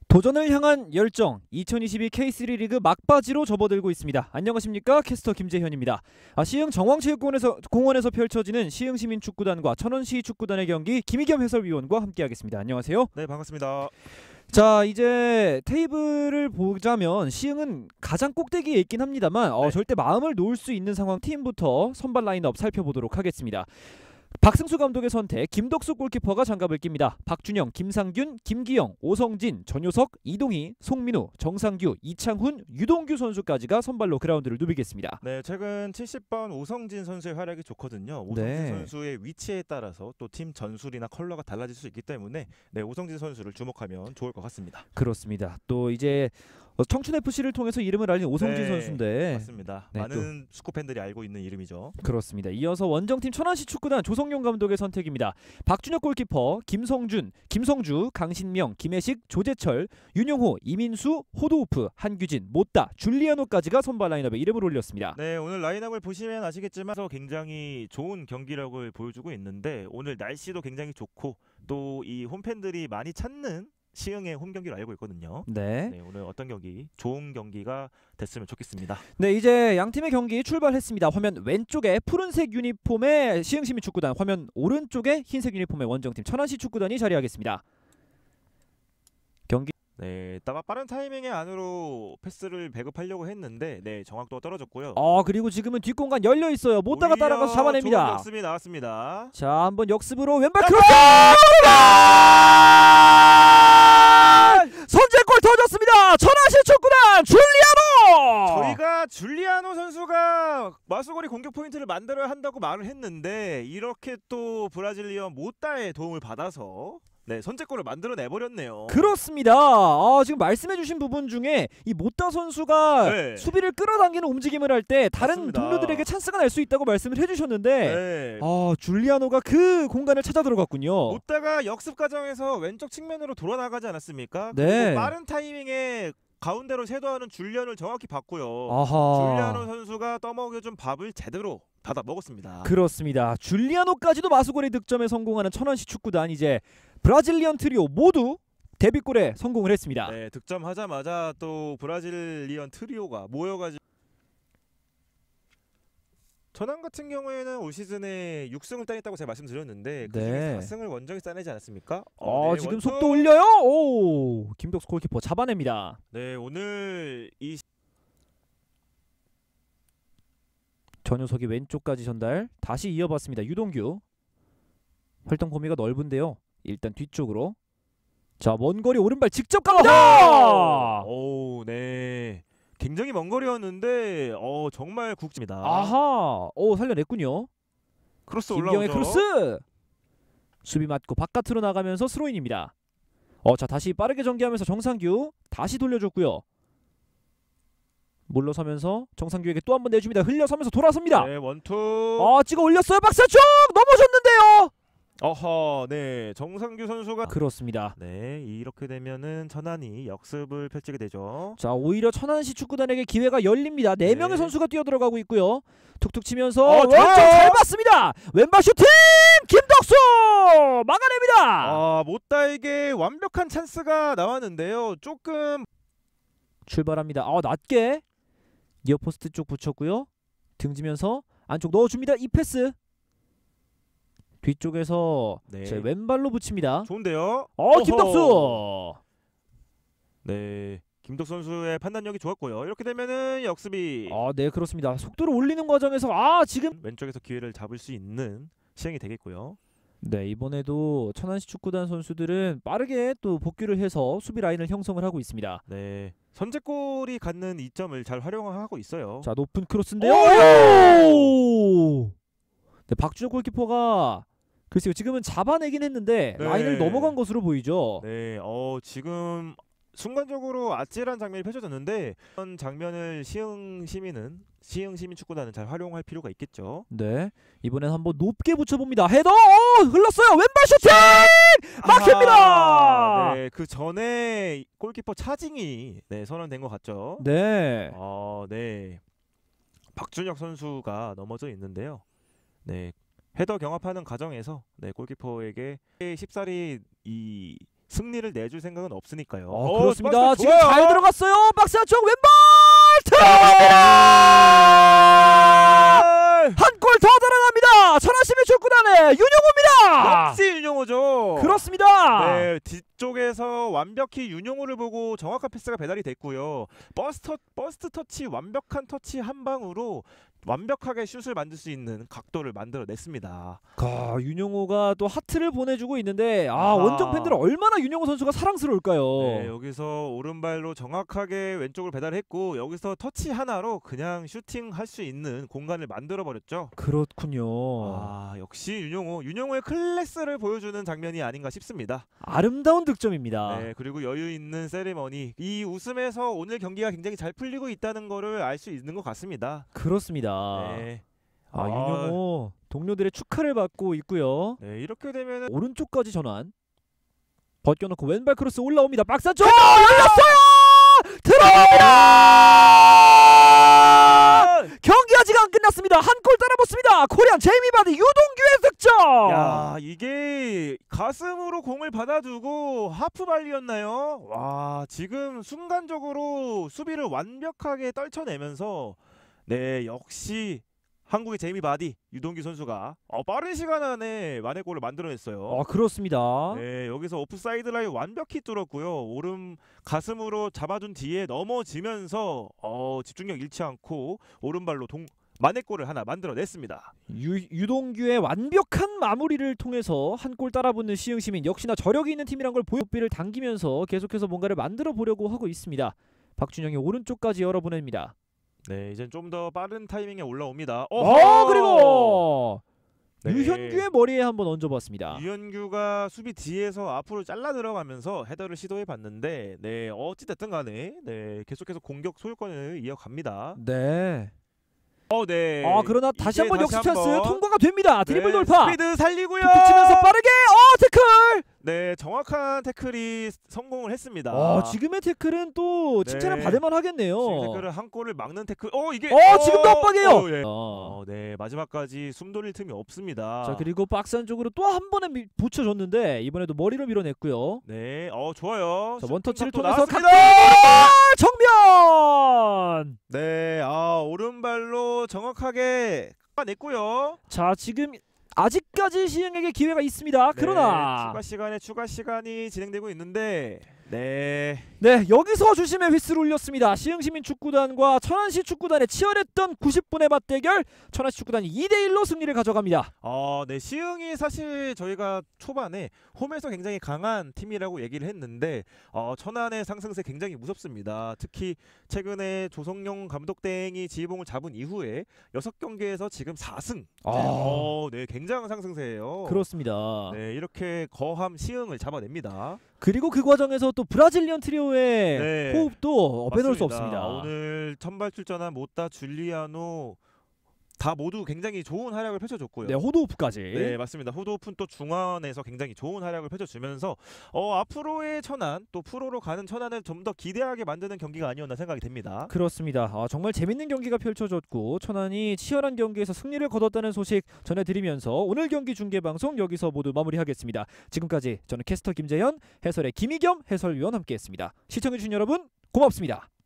도전을 향한 열정 2022 K3 리그 막바지로 접어들고 있습니다. 안녕하십니까, 캐스터 김재현입니다. 시흥 정왕체육공원에서 펼쳐지는 시흥시민축구단과 천원시축구단의 경기 김희겸 해설위원과 함께하겠습니다. 안녕하세요. 네, 반갑습니다. 자, 이제 테이블을 보자면 시흥은 가장 꼭대기에 있긴 합니다만 절대 마음을 놓을 수 있는 상황. 팀부터 선발 라인업 살펴보도록 하겠습니다. 박승수 감독의 선택, 김덕수 골키퍼가 장갑을 낍니다. 박준영, 김상균, 김기영, 오성진, 전효석, 이동희, 송민우, 정상규, 이창훈, 유동규 선수까지가 선발로 그라운드를 누비겠습니다. 네, 최근 70번 오성진 선수의 활약이 좋거든요. 오성진 선수의 위치에 따라서 또 팀 전술이나 컬러가 달라질 수 있기 때문에 오성진 선수를 주목하면 좋을 것 같습니다. 그렇습니다. 또 이제 청춘FC를 통해서 이름을 알린 오성진 선수인데 맞습니다. 많은 축구 팬들이 알고 있는 이름이죠. 그렇습니다. 이어서 원정팀 천안시 축구단 조성용 감독의 선택입니다. 박준혁 골키퍼, 김성준, 김성주, 강신명, 김혜식, 조재철, 윤용호, 이민수, 호도우프, 한규진, 모따, 줄리아노까지가 선발 라인업에 이름을 올렸습니다. 네, 오늘 라인업을 보시면 아시겠지만 굉장히 좋은 경기력을 보여주고 있는데 오늘 날씨도 굉장히 좋고 또 이 홈팬들이 많이 찾는 시흥의 홈 경기로 알고 있거든요. 네, 오늘 어떤 경기, 좋은 경기가 됐으면 좋겠습니다. 네, 이제 양 팀의 경기 출발했습니다. 화면 왼쪽에 푸른색 유니폼의 시흥시민축구단, 화면 오른쪽에 흰색 유니폼의 원정팀 천안시 축구단이 자리하겠습니다. 경기. 네, 빠른 타이밍에 안으로 패스를 배급하려고 했는데 정확도가 떨어졌고요. 그리고 지금은 뒷공간 열려 있어요. 모따가 따라가서 잡아냅니다. 좋은 역습이 나왔습니다. 자, 한번 역습으로 왼발 크로스! 선제골 터졌습니다. 천안시 축구단 줄리아노! 저희가 줄리아노 선수가 마수거리 공격 포인트를 만들어야 한다고 말을 했는데 이렇게 또 브라질리언 모따의 도움을 받아서 선제골을 만들어내버렸네요. 그렇습니다. 지금 말씀해주신 부분 중에 이 모따 선수가 수비를 끌어당기는 움직임을 할 때 다른 맞습니다. 동료들에게 찬스가 날 수 있다고 말씀을 해주셨는데 줄리아노가 그 공간을 찾아 들어갔군요. 모따가 역습 과정에서 왼쪽 측면으로 돌아나가지 않았습니까? 네. 빠른 타이밍에 가운데로 쇄도하는 줄리안을 정확히 봤고요. 줄리아노 선수가 떠먹여준 밥을 제대로 받아 먹었습니다. 그렇습니다. 줄리아노까지도 마수골의 득점에 성공하는 천안시 축구단, 이제 브라질리언 트리오 모두 데뷔골에 성공을 했습니다. 네, 득점하자마자 또 브라질리언 트리오가 모여가지고 천안 같은 경우에는 올 시즌에 6승을 따냈다고 제가 말씀드렸는데 그중에 4승을 원정에 따내지 않았습니까? 지금 속도 올려요. 오, 김덕수 골키퍼 잡아냅니다. 네, 오늘 이 전효석이 왼쪽까지 전달, 다시 이어봤습니다. 유동규. 활동 범위가 넓은데요. 일단 뒤쪽으로. 자, 먼 거리 오른발 직접 갑니다. 오, 네. 굉장히 먼 거리였는데 정말 굵습니다. 살려냈군요. 크로스 김경의 올라오죠. 크로스. 수비 맞고 바깥으로 나가면서 스로인입니다. 자, 다시 빠르게 전개하면서 정상규 다시 돌려줬고요. 물러서면서 정상규에게 또 한 번 내줍니다. 흘려서면서 돌아섭니다. 네, 원투. 찍어 올렸어요. 박스 쪽 넘어졌는데요. 네, 정상규 선수가 그렇습니다. 네, 이렇게 되면은 천안이 역습을 펼치게 되죠. 자, 오히려 천안시 축구단에게 기회가 열립니다. 4명의 선수가 뛰어들어가고 있고요. 툭툭 치면서 왼쪽 잘 봤습니다. 왼발 슈팅! 김덕수! 막아냅니다. 모따에게 완벽한 찬스가 나왔는데요. 조금 출발합니다. 낮게 니어포스트 쪽 붙였고요. 등지면서 안쪽 넣어줍니다. 이 패스. 뒤쪽에서 제 왼발로 붙입니다. 좋은데요. 김덕수. 네, 김덕수 선수의 판단력이 좋았고요. 이렇게 되면은 역습이 네, 그렇습니다. 속도를 올리는 과정에서 지금 왼쪽에서 기회를 잡을 수 있는 시행이 되겠고요. 네, 이번에도 천안시 축구단 선수들은 빠르게 또 복귀를 해서 수비 라인을 형성을 하고 있습니다. 네, 선제골이 갖는 이점을 잘 활용하고 있어요. 자, 높은 크로스인데요. 네, 박준혁 골키퍼가 글쎄요, 지금은 잡아내긴 했는데 라인을 넘어간 것으로 보이죠. 네, 지금 순간적으로 아찔한 장면이 펼쳐졌는데 이런 장면을 시흥시민 축구단은 잘 활용할 필요가 있겠죠. 네, 이번엔 한번 높게 붙여봅니다. 헤더! 흘렀어요. 왼발 슈팅! 막힙니다. 네, 그 전에 골키퍼 차징이 선언된 것 같죠. 네. 네, 박준혁 선수가 넘어져 있는데요. 네, 헤더 경합하는 과정에서 골키퍼에게 쉽사리 이 승리를 내줄 생각은 없으니까요. 그렇습니다. 박스 지금 좋아요. 잘 들어갔어요. 박스 안쪽 왼발 들어갑니다. 한 골 더 달아납니다. 천안시민 축구단의 윤용호입니다. 역시 윤용호죠. 그렇습니다. 네, 뒤쪽에서 완벽히 윤용호를 보고 정확한 패스가 배달이 됐고요. 버스트 터치, 완벽한 터치 한 방으로 완벽하게 슛을 만들 수 있는 각도를 만들어냈습니다. 윤용호가 또 하트를 보내주고 있는데 아하. 원정 팬들은 얼마나 윤용호 선수가 사랑스러울까요? 네, 여기서 오른발로 정확하게 왼쪽을 배달했고 여기서 터치 하나로 그냥 슈팅할 수 있는 공간을 만들어버렸죠. 그렇군요. 역시 윤용호의 클래스를 보여주는 장면이 아닌가 싶습니다. 아름다운 득점입니다. 네, 그리고 여유 있는 세리머니. 이 웃음에서 오늘 경기가 굉장히 잘 풀리고 있다는 거를 알 수 있는 것 같습니다. 그렇습니다. 네. 윤용호 동료들의 축하를 받고 있고요. 네, 이렇게 되면은 오른쪽까지 전환. 벗겨놓고 왼발 크로스 올라옵니다. 박스 안쪽 열렸어요. 들어갑니다. 경기 아직 안 끝났습니다. 한 골 따라붙습니다. 코리안 제이미 바디 유동규의 득점. 야, 이게 가슴으로 공을 받아두고 하프발리였나요? 와, 지금 순간적으로 수비를 완벽하게 떨쳐내면서 네, 역시 한국의 제이미 바디 유동규 선수가 빠른 시간 안에 만회골을 만들어냈어요. 그렇습니다. 네, 여기서 오프사이드 라인 완벽히 뚫었고요. 오른 가슴으로 잡아준 뒤에 넘어지면서 집중력 잃지 않고 오른발로 만회골을 하나 만들어냈습니다. 유동규의 완벽한 마무리를 통해서 한 골 따라붙는 시흥시민, 역시나 저력이 있는 팀이란 걸 보여비를 당기면서 계속해서 뭔가를 만들어 보려고 하고 있습니다. 박준영이 오른쪽까지 열어보냅니다. 네, 이젠 좀 더 빠른 타이밍에 올라옵니다. 그리고 네. 유현규의 머리에 한번 얹어봤습니다. 유현규가 수비 뒤에서 앞으로 잘라 들어가면서 헤더를 시도해봤는데 네, 어찌됐든 간에 네, 계속해서 공격 소유권을 이어갑니다. 네. 네. 그러나 다시 한번 역시 찬스 한번. 통과가 됩니다. 드리블 네, 돌파. 스피드 살리고요. 툭툭 치면서 빠르게 태클. 네, 정확한 태클이 성공을 했습니다. 지금의 태클은 또 칭찬을 네. 받을만 하겠네요. 지금 태클을 한 골을 막는 태클. 이게 지금도 압박이에요. 예. 네, 마지막까지 숨 돌릴 틈이 없습니다. 자, 그리고 박스 안쪽으로 또 한 번에 붙여줬는데 이번에도 머리로 밀어냈고요. 네, 좋아요. 자, 원터치를 또 통해서 나왔습니다. 정면. 네, 오른발로 정확하게 냈고요. 자, 지금 아직까지 시흥에게 기회가 있습니다. 그러나 추가 시간이 진행되고 있는데 네, 여기서 주심의 휘슬을 울렸습니다. 시흥시민 축구단과 천안시 축구단의 치열했던 90분의 맞대결, 천안시 축구단이 2대1로 승리를 가져갑니다. 네, 시흥이 사실 저희가 초반에 홈에서 굉장히 강한 팀이라고 얘기를 했는데 천안의 상승세 굉장히 무섭습니다. 특히 최근에 조성용 감독 대행이 지휘봉을 잡은 이후에 6경기에서 지금 4승. 네, 굉장한 상승세예요. 그렇습니다. 네, 이렇게 거함 시흥을 잡아냅니다. 그리고 그 과정에서 또 브라질리언 트리오의 네. 호흡도 빼놓을 수 맞습니다. 없습니다. 오늘 선발 출전한 모타, 줄리아노 다 모두 굉장히 좋은 활약을 펼쳐줬고요. 네, 호도우프까지. 네, 맞습니다. 후드오픈 또 중원에서 굉장히 좋은 활약을 펼쳐주면서 앞으로의 천안, 또 프로로 가는 천안을 좀 더 기대하게 만드는 경기가 아니었나 생각이 됩니다. 그렇습니다. 정말 재밌는 경기가 펼쳐졌고 천안이 치열한 경기에서 승리를 거뒀다는 소식 전해드리면서 오늘 경기 중계방송 여기서 모두 마무리하겠습니다. 지금까지 저는 캐스터 김재현, 해설의 김희겸 해설위원 함께했습니다. 시청해주신 여러분 고맙습니다.